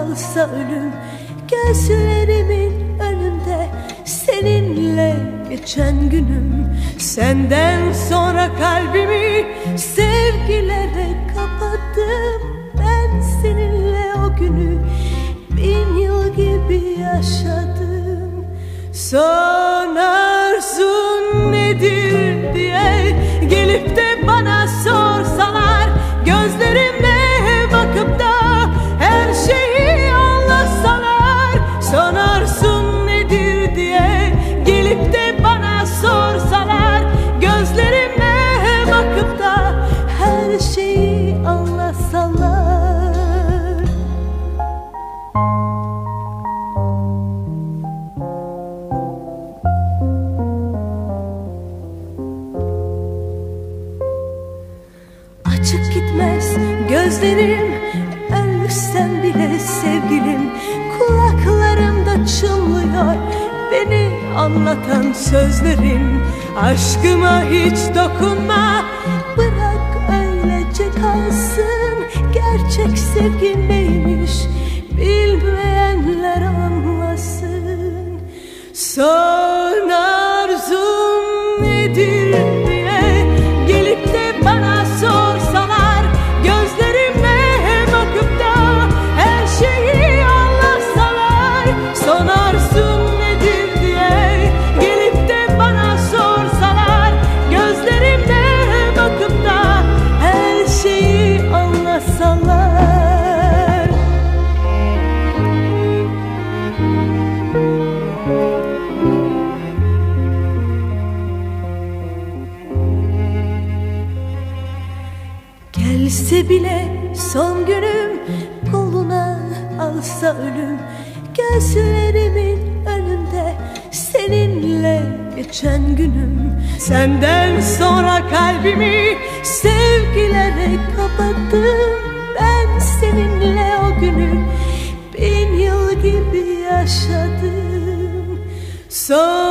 alsa ölüm gözlerimin önünde, seninle geçen günüm. Senden sonra kalbimi sevgilere kapattım. Ben seninle o günü 1000 yıl gibi yaşadım. Son arzun nedir diye gelip de bana sorsalar, gözlerimle bakıp da her şeyi anlatsalar. Son arzun nedir diye gelip de bana sorsalar, gözlerimle bakıp da her şeyi anlatsalar. Açık gitmez gözlerim, ölsem bile sevgilim. Kulaklarımda çınlıyor beni anlatan sözlerin. Aşkıma hiç dokunma, bırak öylece kalsın. Gerçek sevgi neymiş bilmeyenler anlasın. Son arzum nedir diye gelip de bana sorsalar, gözlerimle bakıp da her şeyi anlatsalar. Son arzum nedir diye gelip de bana sorsalar, gözlerimle bakıp da her şeyi anlatsalar. Gelse bile son günüm, koluna alsa ölüm gözlerimin önünde, seninle geçen günüm. Senden sonra kalbimi sevgilere kapattım. Ben seninle o günü 1000 yıl gibi yaşadım. Son